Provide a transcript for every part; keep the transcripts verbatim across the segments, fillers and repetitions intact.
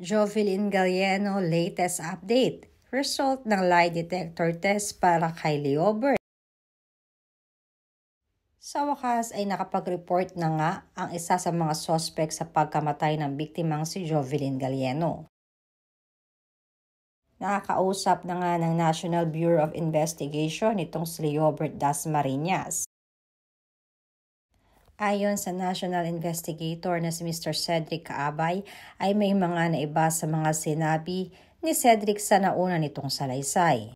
Jovelyn Galleno latest update. Result ng lie detector test para kay Leobert. Sa wakas ay nakapag-report na nga ang isa sa mga suspect sa pagkamatay ng biktimang si Jovelyn Galleno. Nakakausap na nga ng National Bureau of Investigation itong si Leobert Dasmariñas. Ayon sa National Investigator na si Mister Cedric Caabay ay may mga naiba sa mga sinabi ni Cedric sa nauna nitong salaysay.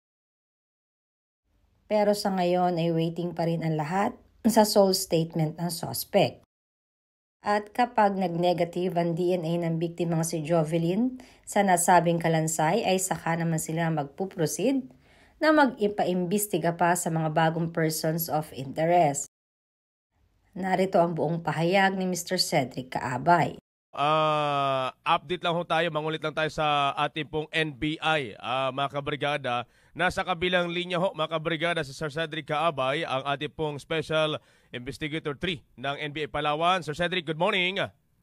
Pero sa ngayon ay waiting pa rin ang lahat sa sole statement ng suspect. At kapag nag-negative ang D N A ng biktimang si Jovelyn sa nasabing kalansay ay saka naman sila magpuproceed na mag-ipaimbestiga pa sa mga bagong persons of interest. Narito ang buong pahayag ni Mister Cedric Caabay. Uh, update lang ho tayo, mangulit lang tayo sa ating pong N B I, uh, mga kabrigada. Nasa kabilang linya ho, mga kabrigada, si Sir Cedric Caabay, ang ating pong Special Investigator three ng N B I Palawan. Sir Cedric, good morning.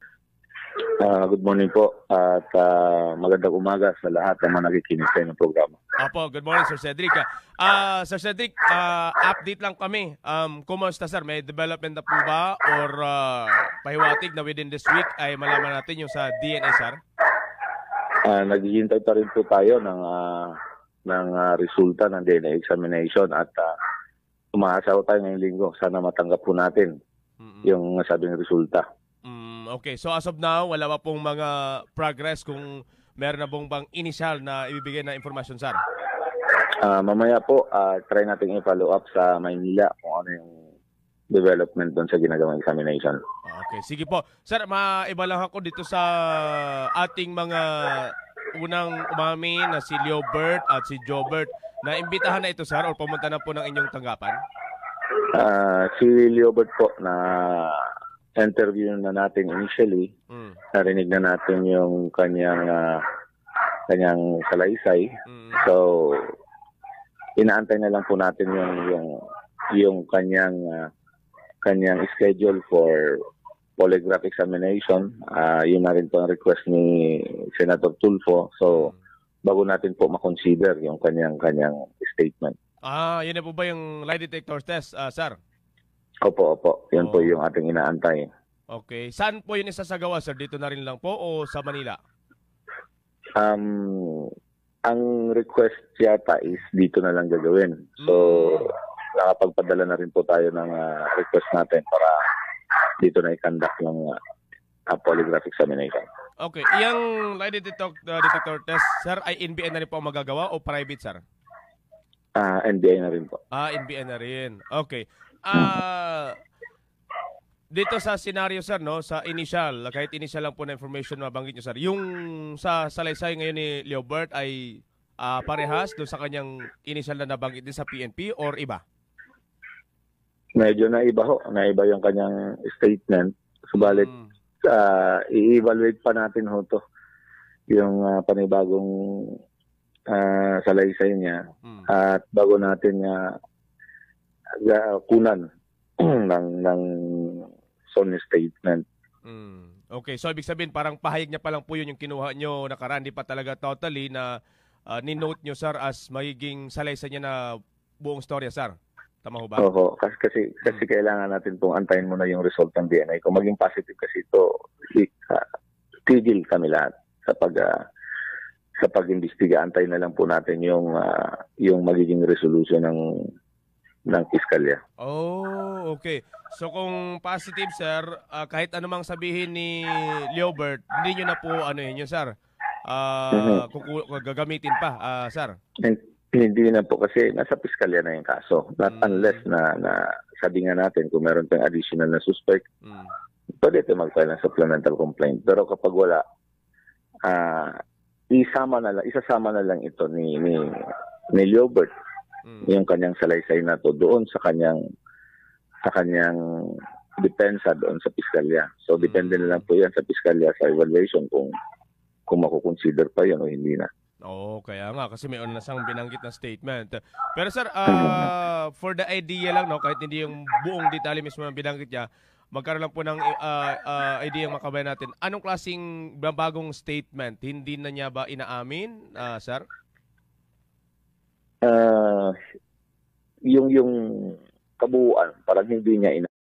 Uh, good morning po at uh, magandang umaga sa lahat ng mga nakikinig sa inyong programa. Apo, good morning Sir Cedric. Uh, Sir Cedric, uh, update lang kami. Um, kumusta sir? May development na po ba or uh, pahiwatig na within this week ay malaman natin yung sa D N A sir? Uh, naghihintay pa rin po tayo ng, uh, ng uh, resulta ng D N A examination at uh, umaasa po tayo ngayong linggo. Sana matanggap po natin mm-hmm. yung sabing resulta. Okay, so as of now, wala pa pong mga progress kung meron na pong bang initial na ibibigay na informasyon, sir? Uh, mamaya po, uh, try natin i-follow up sa Maynila kung ano yung development doon sa ginagawang examination. Okay, sige po. Sir, maiba lang ako dito sa ating mga unang umami na si Leobert at si Jovelyn. Na-imbitahan na ito, sir, o pumunta na po ng inyong tanggapan? Uh, si Leobert po na interview na natin initially, mm. narinig na natin yung kanyang uh, kanyang salaysay. Mm. So inaantay na lang po natin yung yung yung kanyang uh, kanyang schedule for polygraph examination. Uh, yun na rin po ang request ni Senator Tulfo. So mm. bago natin po ma-consider yung kanyang kanyang statement. Ah, yun na po ba yung lie detector test, uh, sir? Opo, opo. Yan oh. po yung ating inaantay. Okay. Saan po yun isasagawa, sir? Dito na rin lang po o sa Manila? Um, ang request yata is dito na lang gagawin. So, mm. nakapagpadala na rin po tayo ng uh, request natin para dito na i-conduct yung uh, polygraph examination. Okay. Iyang lie detector, uh, detector test, sir, ay N B I na rin po magagawa o private, sir? Uh, N B I na rin po. Ah, N B I na rin. Okay. Ah, uh, dito sa scenario sir, no, sa initial, kahit initial lang po na information na mabanggit niyo sir, yung sa salaysay ngayon ni Leobert ay uh, parehas doon sa kanyang initial na nabanggit din sa P N P or iba? Medyo na iba ho, na iba yung kanyang statement. Subalit hmm. uh, i-evaluate pa natin ho to yung uh, panibagong uh, salaysay niya hmm. at bago natin uh, Uh, kunan ng ng son statement. Mm. Okay, so ibig sabihin parang pahayag niya pa lang po yun yung kinuha nyo nakaraan, di pa talaga totally na uh, ni-note nyo sir as magiging salaysay niya na buong storya sir. Tama ho ba? Oo, kasi kasi, kasi mm. kailangan natin pong antayin muna yung result ng D N A. Kung maging positive kasi ito, uh, tigil kami lahat sa pag uh, sa pag-imbestiga. Antayin na lang po natin yung uh, yung magiging resolution ng ng piskalya. Oh, okay. So kung positive sir, uh, kahit anumang sabihin ni Leobert, hindi nyo na po ano yun, sir. Uh, mm-hmm. Gagamitin pa, uh, sir. Hindi na po kasi nasa piskalya na yung kaso. Not mm. unless na, na sabi nga natin kung meron tayong additional na suspect, mm. pwede ito mag-file ng supplemental complaint. Pero kapag wala, uh, isama na lang, isasama na lang ito ni ni, ni Leobert. Mm. Yung kanyang salaysay na to doon sa kanyang sa kanyang depensa doon sa piskalya. So depende mm. na lang po yan sa piskalya sa evaluation kung kung makukonsider pa yan o hindi na. Oo, kaya nga kasi may una siyang binanggit na statement. Pero sir, uh, for the idea lang, no, kahit hindi yung buong detalye mismo ang binanggit niya, magkaroon lang po ng uh, uh, idea ang makabayan natin. Anong klaseng bagong statement? Hindi na niya ba inaamin, uh, sir? Uh, yung yung kabuuan, parang hindi niya ina.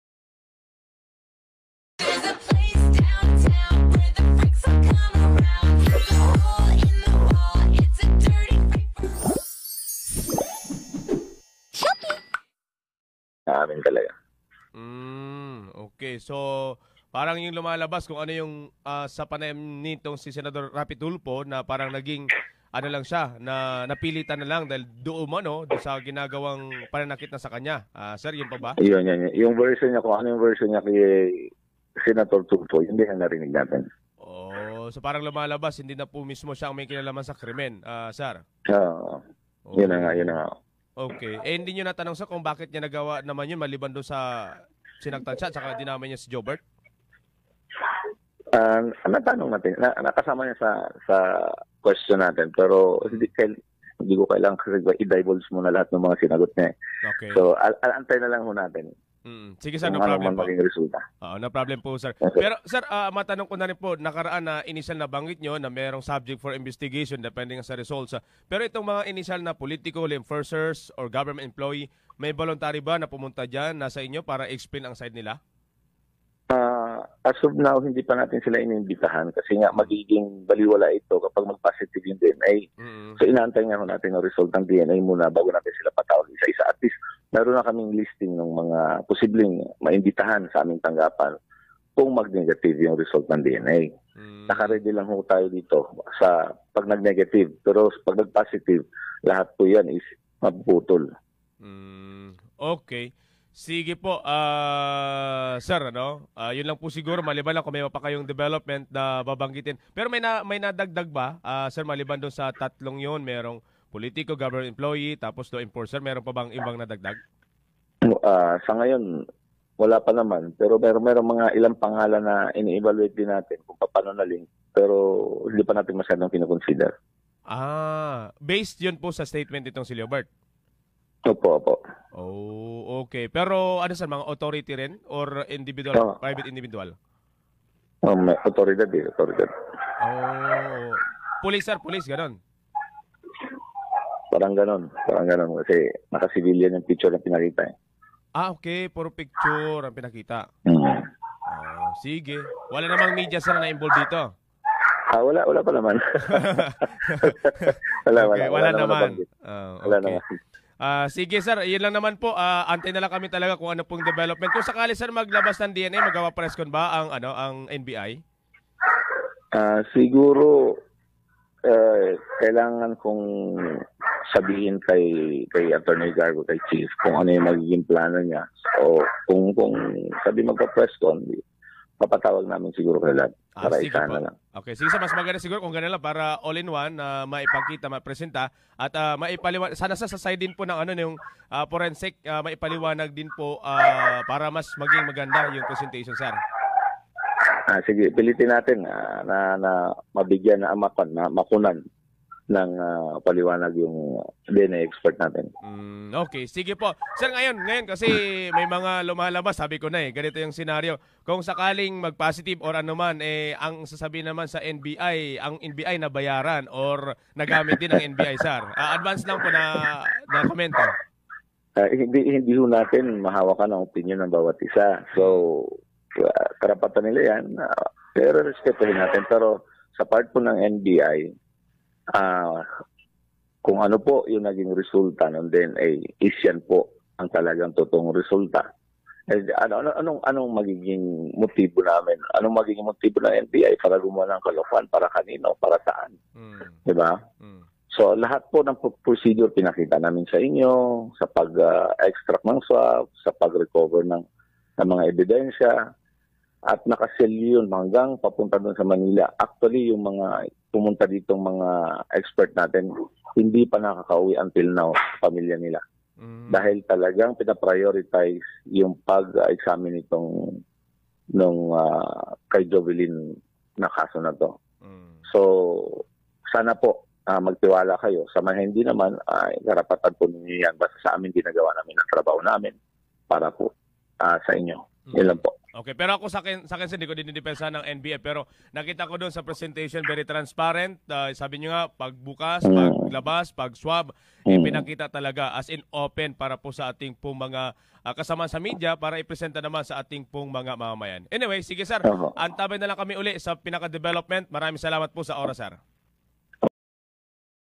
Amin talaga. Mm, okay. So, parang yung lumalabas kung ano yung uh, sa panayam nitong si Senador Rapi Tulfo na parang naging ano lang siya, na napilitan na lang dahil doon mo, no, doon sa ginagawang pananakit na sa kanya. Uh, sir, yun pa ba? Yun, yun, yun. Yung version niya, kung ano yung version niya kay Senator Tulfo, hindi na narinig natin. Oh, so parang lumalabas, hindi na po mismo siya ang may kinalaman sa krimen, uh, sir? Oo. Uh, oh. Yun na nga, yun na nga. Okay. Eh, hindi nyo natanong sa kung bakit niya nagawa naman yun maliban doon sa sinagtan siya at saka dinamay niya si Jovelyn? Uh, natanong natin, na, nakasama niya sa sa question natin, pero hindi, hindi ko kailangan kasi i-divulge muna lahat ng mga sinagot niya. Okay. So, al- al- antay na lang ho natin. Mm. Sige sir, no ano problem po. Resulta. Oo, no problem po sir. Okay. Pero sir, uh, matanong ko na rin po, nakaraan na initial na banggit nyo na merong subject for investigation depending sa results. Pero itong mga initial na political enforcers or government employee, may voluntary ba na pumunta dyan, nasa inyo para explain ang side nila? Uh, as of now, hindi pa natin sila inimbitahan kasi nga magiging baliwala ito kapag mag-positive yung D N A. Mm-hmm. So inaantay nga natin ang result ng D N A muna bago natin sila patawag isa-isa. At least meron na kaming listing ng mga posibleng maimbitahan sa aming tanggapan kung mag-negative yung result ng D N A. Mm-hmm. Naka-ready lang ho tayo dito sa pag nag-negative. Pero pag nag-positive, lahat po yan is mapuputol. Mm, okay. Sige po, uh, sir, ano? Uh, yun lang po siguro, maliban lang kung may pa kayong development na babanggitin. Pero may na, may nadagdag ba, uh, sir, maliban doon sa tatlong yun, merong politiko, government employee, tapos do enforcer, meron pa bang ibang nadagdag? Uh, sa ngayon, wala pa naman. Pero meron, meron mga ilang pangalan na ini-evaluate din natin kung paano na link. Pero hindi pa natin masyadong kinoconsider. Ah, based yun po sa statement itong si Leobert? Opo, opo. Oh, okay. Pero ano sir, mga authority rin or individual, oh. private individual? Oh, may autoridad eh, autoridad. Oh, police sir, police, ganon? Parang ganon, parang ganon kasi naka-civilian yung picture na pinakita eh. Ah, okay. Puro picture ang pinakita. Mm. Oh, sige. Wala namang media sir na involved dito? Ah, wala, wala pa naman. wala, okay, wala, wala, wala naman. naman. Oh, okay. Wala naman. Uh, sige sir, yun lang naman po. Uh, antay na lang kami talaga kung ano pong development. Kung sakali sir maglabas ng D N A, magawa press con ba ang ano ang N B I? Uh, siguro uh, kailangan kong sabihin kay kay Attorney Gargo, kay Chief kung ano yung magiging plano niya. So kung kung sabi magpa-press con, papatawag namin siguro kay lahat. Ah, para sige isa po. na lang. Okay, sige sir, mas maganda siguro kung ganun lang para all-in-one na uh, maipakita, mapresenta at uh, maipaliwanag. Sana sa side din po ng ano yung uh, forensic, uh, maipaliwanag din po uh, para mas maging maganda yung presentation, sir. Ah, sige, pilitin natin uh, na, na mabigyan na amakan, na makunan ng uh, paliwanag yung D N A expert natin. Mm, okay, sige po. Sir, ngayon, ngayon kasi may mga lumalabas, sabi ko na eh, ganito yung senaryo. Kung sakaling mag-positive or ano man, eh, ang sasabihin naman sa N B I, ang N B I nabayaran or nagamit din ng N B I, sir. Uh, advance lang po na, na komento. Uh, hindi hindi ho natin mahawakan ang opinion ng bawat isa. So, uh, karapatan nila yan. Uh, pero respetuhin natin. Pero sa part po ng N B I, Uh, kung ano po yung naging resulta ng D N A, is yan po ang talagang totoong resulta. Eh, ano, ano, anong, anong magiging motibo namin? Anong magiging motibo ng N B I para gumawa ng kalokohan? Para kanino? Para saan? Mm. Diba? Mm. So, lahat po ng procedure pinakita namin sa inyo, sa pag-extract uh, ng swab, sa pag-recover ng, ng mga ebidensya, at nakasil yun hanggang papunta doon sa Manila. Actually, yung mga pumunta ditong mga expert natin, hindi pa nakakauwi until now, pamilya nila. Mm. Dahil talagang pinaprioritize yung pag-examine itong nung uh, kay Jovelyn na kaso na to. Mm. So, sana po uh, magtiwala kayo. Sa mga hindi naman, ay uh, karapatan po ninyo yan. Basta sa amin ginagawa namin ang trabaho namin para po uh, sa inyo. Mm. Yan lang po. Okay, pero ako sa akin, sa akin hindi ko dinidepensa ng N B F, pero nakita ko doon sa presentation, very transparent. Uh, sabi niyo nga, pagbukas, paglabas, pag-swab, mm. eh, pinakita talaga as in open para po sa ating pong mga uh, kasama sa media para ipresenta naman sa ating pong mga mamamayan. Anyway, sige sir, uh-huh. antabay na lang kami uli sa pinaka-development. Maraming salamat po sa oras, sir.